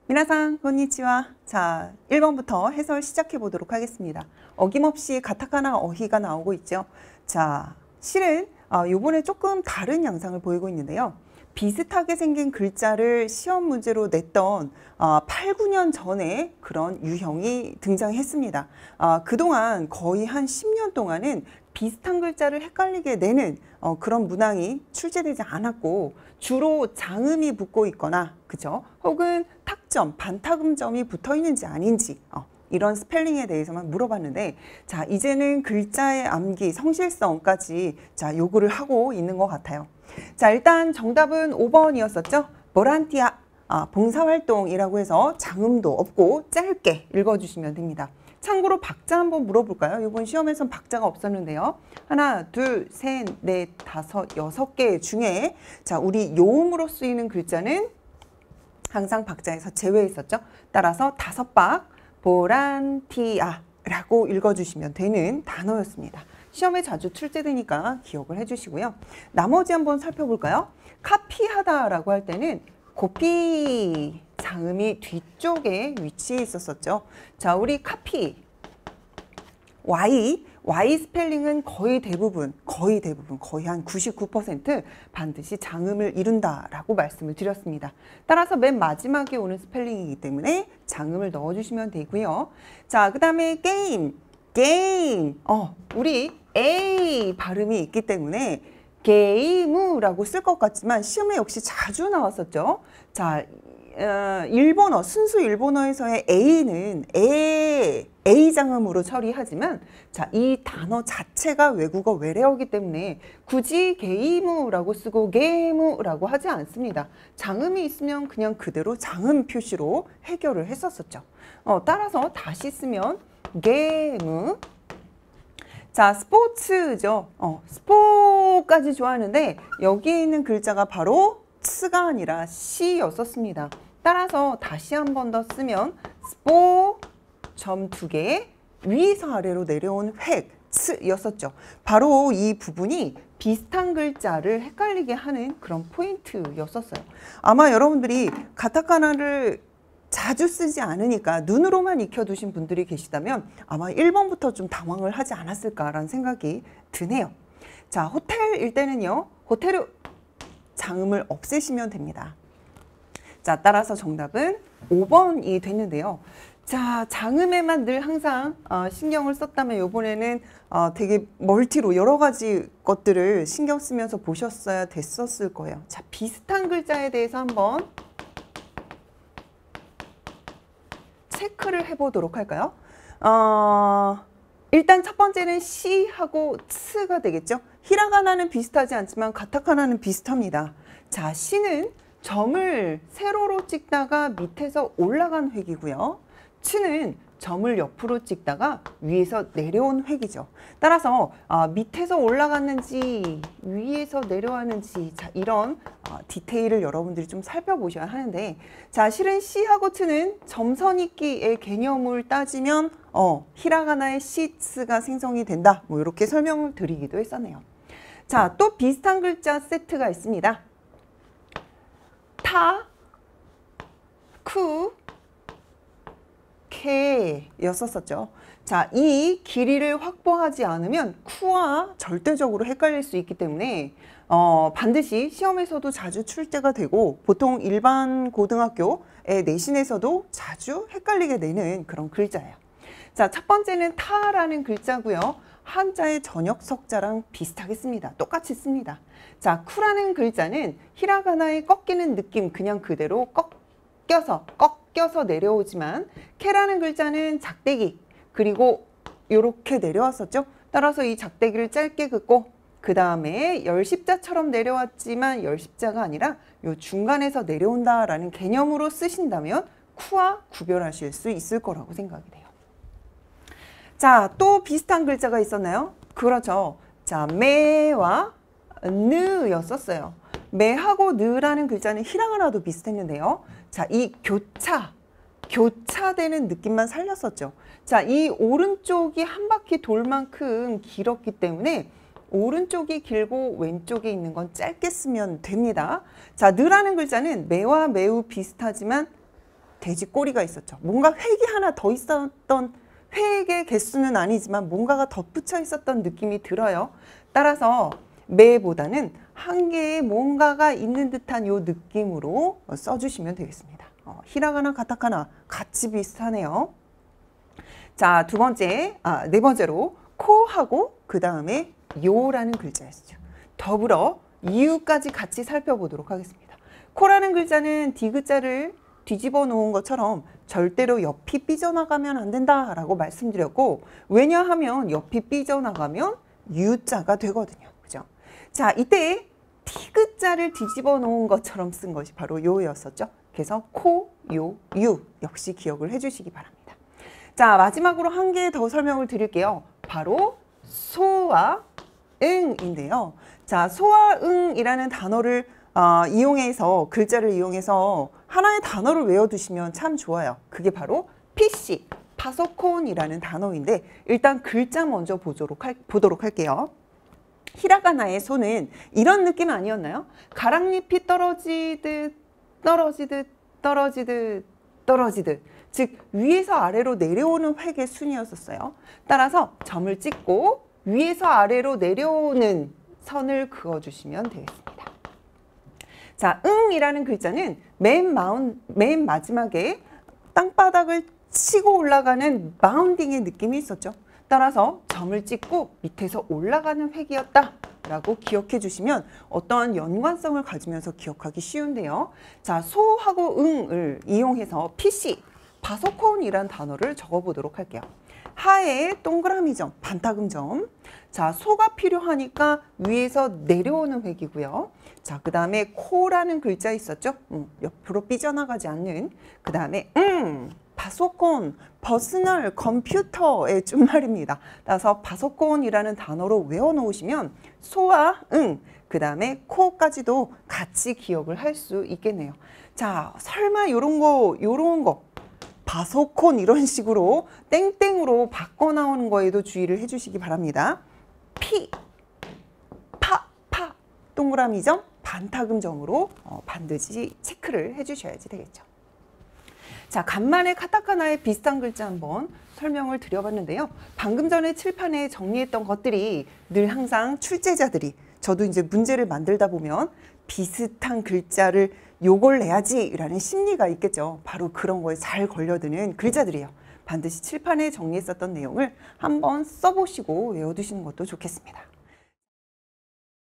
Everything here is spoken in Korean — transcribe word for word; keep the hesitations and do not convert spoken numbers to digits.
미나상, 건니치와. 자, 일 번부터 해설 시작해 보도록 하겠습니다. 어김없이 가타카나 어휘가 나오고 있죠. 자, 실은 어, 요번에 조금 다른 양상을 보이고 있는데요. 비슷하게 생긴 글자를 시험 문제로 냈던 어, 팔, 구 년 전에 그런 유형이 등장했습니다. 어, 그동안 거의 한 십 년 동안은 비슷한 글자를 헷갈리게 내는 어, 그런 문항이 출제되지 않았고 주로 장음이 붙고 있거나 그죠? 혹은 탁점, 반타금점이 붙어 있는지 아닌지 어, 이런 스펠링에 대해서만 물어봤는데 자 이제는 글자의 암기, 성실성까지 자 요구를 하고 있는 것 같아요. 자 일단 정답은 오 번이었었죠. 보란티아, 아, 봉사활동이라고 해서 장음도 없고 짧게 읽어주시면 됩니다. 참고로 박자 한번 물어볼까요? 이번 시험에선 박자가 없었는데요. 하나, 둘, 셋, 넷, 다섯, 여섯 개 중에 자 우리 요음으로 쓰이는 글자는 항상 박자에서 제외했었죠. 따라서 다섯 박 보란티아라고 읽어주시면 되는 단어였습니다. 시험에 자주 출제되니까 기억을 해주시고요. 나머지 한번 살펴볼까요? 카피하다라고 할 때는 고피 장음이 뒤쪽에 위치해 있었었죠. 자, 우리 카피 Y, Y 스펠링은 거의 대부분, 거의 대부분, 거의 한 구십구 퍼센트 반드시 장음을 이룬다라고 말씀을 드렸습니다. 따라서 맨 마지막에 오는 스펠링이기 때문에 장음을 넣어주시면 되고요. 자, 그 다음에 게임, 게임, 어, 우리 A 발음이 있기 때문에 게이무라고 쓸 것 같지만 시험에 역시 자주 나왔었죠. 자, 어, 일본어, 순수 일본어에서의 A는 에, A 장음으로 처리하지만 자, 이 단어 자체가 외국어 외래어이기 때문에 굳이 게이무라고 쓰고 게이무라고 하지 않습니다. 장음이 있으면 그냥 그대로 장음 표시로 해결을 했었었죠. 어, 따라서 다시 쓰면 게이무. 자, 스포츠죠. 어, 스포까지 좋아하는데 여기 있는 글자가 바로 스가 아니라 시였었습니다. 따라서 다시 한 번 더 쓰면 스포 점 두 개 위에서 아래로 내려온 획 스였었죠. 바로 이 부분이 비슷한 글자를 헷갈리게 하는 그런 포인트였었어요. 아마 여러분들이 가타카나를 자주 쓰지 않으니까 눈으로만 익혀두신 분들이 계시다면 아마 일 번부터 좀 당황을 하지 않았을까라는 생각이 드네요. 자, 호텔일 때는요. 호텔 장음을 없애시면 됩니다. 자, 따라서 정답은 오 번이 됐는데요. 자, 장음에만 늘 항상 어, 신경을 썼다면 이번에는 어, 되게 멀티로 여러 가지 것들을 신경 쓰면서 보셨어야 됐었을 거예요. 자, 비슷한 글자에 대해서 한번 체크를 해보도록 할까요? 어, 일단 첫 번째는 시하고 츠가 되겠죠. 히라가나는 비슷하지 않지만 가타카나는 비슷합니다. 자, 시는 점을 세로로 찍다가 밑에서 올라간 획이고요. 츠는 점을 옆으로 찍다가 위에서 내려온 획이죠. 따라서 어, 밑에서 올라갔는지 위에서 내려왔는지 자, 이런 어, 디테일을 여러분들이 좀 살펴보셔야 하는데 자, 실은 시하고 츠는 점선 있기의 개념을 따지면 어, 히라가나의 시츠가 생성이 된다. 뭐 이렇게 설명을 드리기도 했었네요. 자, 또 비슷한 글자 세트가 있습니다. 타, 쿠, 케였었었죠. 자, 이 길이를 확보하지 않으면 쿠와 절대적으로 헷갈릴 수 있기 때문에 어, 반드시 시험에서도 자주 출제가 되고 보통 일반 고등학교의 내신에서도 자주 헷갈리게 되는 그런 글자예요. 자, 첫 번째는 타라는 글자고요. 한자의 전역석자랑 비슷하겠습니다. 똑같이 씁니다. 자, 쿠라는 글자는 히라가나의 꺾이는 느낌 그냥 그대로 꺾여서 꺾여서 내려오지만 케라는 글자는 작대기 그리고 이렇게 내려왔었죠. 따라서 이 작대기를 짧게 긋고 그 다음에 열십자처럼 내려왔지만 열십자가 아니라 요 중간에서 내려온다라는 개념으로 쓰신다면 쿠와 구별하실 수 있을 거라고 생각이 돼요. 자, 또 비슷한 글자가 있었나요? 그렇죠. 자, 매와 느였었어요. 매하고 느라는 글자는 히라가나도 비슷했는데요. 자, 이 교차, 교차되는 느낌만 살렸었죠. 자, 이 오른쪽이 한 바퀴 돌 만큼 길었기 때문에 오른쪽이 길고 왼쪽에 있는 건 짧게 쓰면 됩니다. 자, 느라는 글자는 매와 매우 비슷하지만 돼지 꼬리가 있었죠. 뭔가 획이 하나 더 있었던, 획의 개수는 아니지만 뭔가가 덧붙여 있었던 느낌이 들어요. 따라서 매보다는 한 개의 뭔가가 있는 듯한 요 느낌으로 써주시면 되겠습니다. 어, 히라가나 가타카나 같이 비슷하네요. 자, 두 번째, 아, 네 번째로 코하고 그 다음에 요라는 글자였죠. 더불어 이유까지 같이 살펴보도록 하겠습니다. 코라는 글자는 디귿자를 뒤집어 놓은 것처럼 절대로 옆이 삐져나가면 안 된다라고 말씀드렸고, 왜냐하면 옆이 삐져나가면 유자가 되거든요. 그죠? 자, 이때 티귿자를 뒤집어 놓은 것처럼 쓴 것이 바로 요였었죠. 그래서 코, 요, 유 역시 기억을 해주시기 바랍니다. 자, 마지막으로 한 개 더 설명을 드릴게요. 바로 소와 응인데요. 자, 소와 응이라는 단어를 어, 이용해서, 글자를 이용해서 하나의 단어를 외워두시면 참 좋아요. 그게 바로 피씨, 파소콘이라는 단어인데, 일단 글자 먼저 보도록, 할, 보도록 할게요. 히라가나의 소는 이런 느낌 아니었나요? 가랑잎이 떨어지듯 떨어지듯 떨어지듯 떨어지듯, 즉 위에서 아래로 내려오는 획의 순이었었어요. 따라서 점을 찍고 위에서 아래로 내려오는 선을 그어주시면 되겠습니다. 자, 응이라는 글자는 맨, 마운, 맨 마지막에 땅바닥을 치고 올라가는 마운딩의 느낌이 있었죠. 따라서 점을 찍고 밑에서 올라가는 획이었다 라고 기억해 주시면 어떠한 연관성을 가지면서 기억하기 쉬운데요. 자, 소하고 응을 이용해서 피씨, 바소콘이란 단어를 적어보도록 할게요. 하에 동그라미 점, 반타금 점. 자, 소가 필요하니까 위에서 내려오는 획이고요. 자, 그 다음에 코라는 글자 있었죠? 음, 옆으로 삐져나가지 않는. 그 다음에 음, 바소콘, 퍼스널 컴퓨터의 준말입니다. 따라서 바소콘이라는 단어로 외워놓으시면 소와 응, 그 다음에 코까지도 같이 기억을 할 수 있겠네요. 자, 설마 요런 거, 요런 거 바소콘 이런 식으로 땡땡으로 바꿔 나오는 거에도 주의를 해주시기 바랍니다. 피, 파, 파, 동그라미 점, 반타금 점으로 어, 반드시 체크를 해주셔야지 되겠죠. 자, 간만에 카타카나의 비슷한 글자 한번 설명을 드려봤는데요. 방금 전에 칠판에 정리했던 것들이 늘 항상 출제자들이, 저도 이제 문제를 만들다 보면 비슷한 글자를 요걸 내야지 라는 심리가 있겠죠. 바로 그런 거에 잘 걸려드는 글자들이에요. 반드시 칠판에 정리했었던 내용을 한번 써보시고 외워두시는 것도 좋겠습니다.